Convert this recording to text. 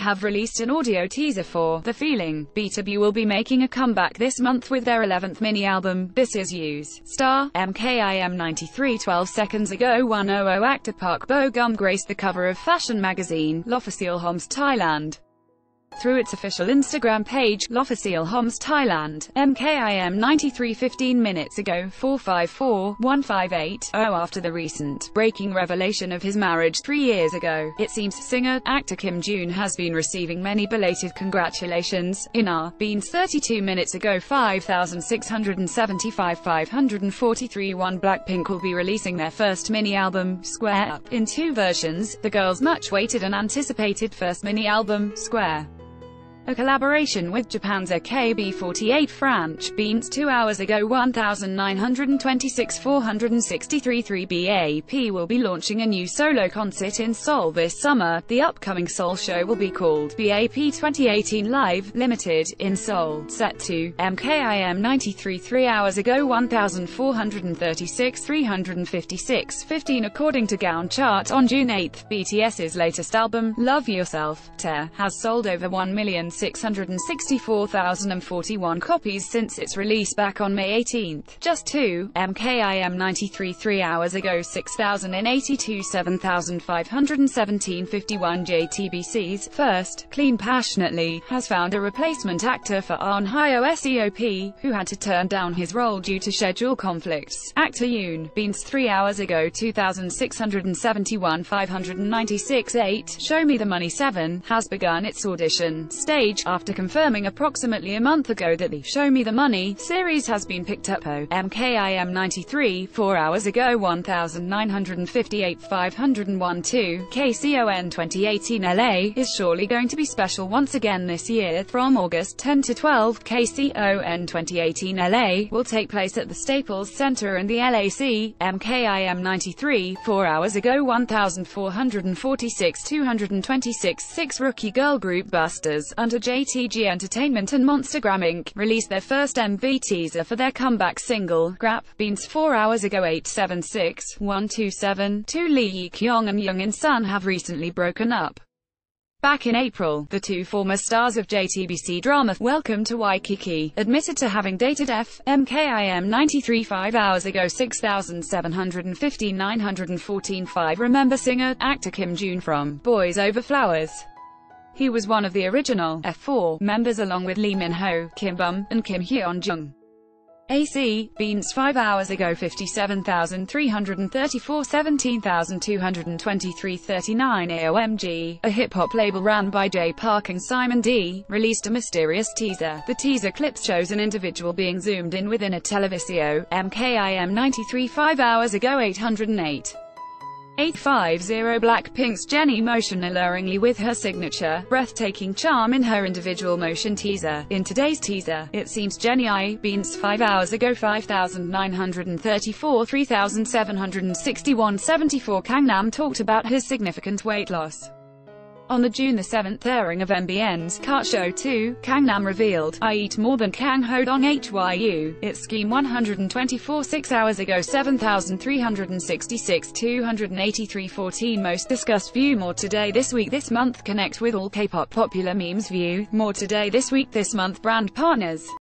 have released an audio teaser for The Feeling. BTOB will be making a comeback this month with their 11th mini-album, This Is You's star, MKIM93. 12 seconds ago 100 actor Park Bo Gum graced the cover of fashion magazine, L'Officiel Homs Thailand. Through its official Instagram page, L'Officiel Homs Thailand, MKIM93 15 minutes ago 454-158, after the recent, breaking revelation of his marriage 3 years ago. It seems singer-actor Kim June has been receiving many belated congratulations. In Beans 32 minutes ago 5,675-543. Blackpink will be releasing their first mini-album, Square Up, in 2 versions, the girls' much-awaited and anticipated first mini-album, Square, a collaboration with Japan's AKB48 Franch. Beans 2 hours ago 1,926-463. 3BAP will be launching a new solo concert in Seoul this summer. The upcoming Seoul show will be called BAP 2018 Live Limited in Seoul. Set to MKIM93 3 hours ago 1,436-356-15. According to Gaon Chart on June 8, BTS's latest album, Love Yourself, Tear, has sold over 1,664,041 copies since its release back on May 18. Just 2, MKIM93 3 hours ago 6,082 7,517 51. JTBC's First, Clean Passionately, has found a replacement actor for Ahn Hyo Seop, who had to turn down his role due to schedule conflicts. Actor Yoon Beans 3 hours ago 2,671 596 8. Show Me the Money 7 has begun its audition stage after confirming approximately a month ago that the Show Me the Money series has been picked up. MKIM93 4 hours ago 1,958 501 2. KCON 2018 LA is surely going to be special once again this year. From August 10 to 12, KCON 2018 LA will take place at the Staples Center in the LAC. MKIM93 4 hours ago 1,446 226 6. Rookie girl group Busters, under JTG Entertainment and Monstergram Inc., released their first MV teaser for their comeback single, Grap. Beans 4 hours ago 876-127. 2. Lee Kyung and Youngin Sun have recently broken up. Back in April, the 2 former stars of JTBC drama Welcome to Waikiki admitted to having dated MKIM93 5 hours ago 6,750-914. 5. Remember singer-actor Kim June from Boys Over Flowers? He was one of the original F4 members along with Lee Min-ho, Kim Bum, and Kim Hyun-jung. AC Beans 5 hours ago 57,334 17,223 39. AOMG, a hip-hop label run by Jay Park and Simon D, released a mysterious teaser. The teaser clips shows an individual being zoomed in within a televisio. MKIM93 5 hours ago 808. 850. Blackpink's Jennie motion alluringly with her signature, breathtaking charm in her individual motion teaser. In today's teaser, it seems Jennie Beans 5 hours ago 5,934 3,761 74. Gangnam talked about his significant weight loss. On the June 7 airing of MBN's Cut Show 2, Gangnam revealed, "I eat more than Kang Ho Dong Hyu, it's scheme 124 6 hours ago 7,366 283 14. Most discussed view. More today this week this month. Connect with all K-pop popular memes. View more today this week this month. Brand partners.